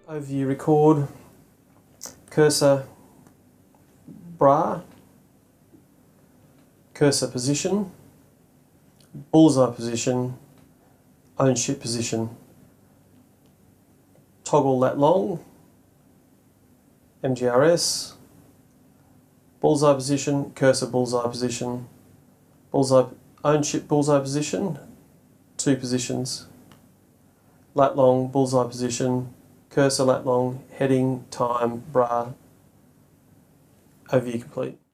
Overview record, cursor bra, cursor position, bullseye position, own ship position, toggle lat long, MGRS, bullseye position, cursor bullseye position, bullseye own ship bullseye position, 2 positions, lat long bullseye position, cursor lat long, heading, time, bra, overview complete.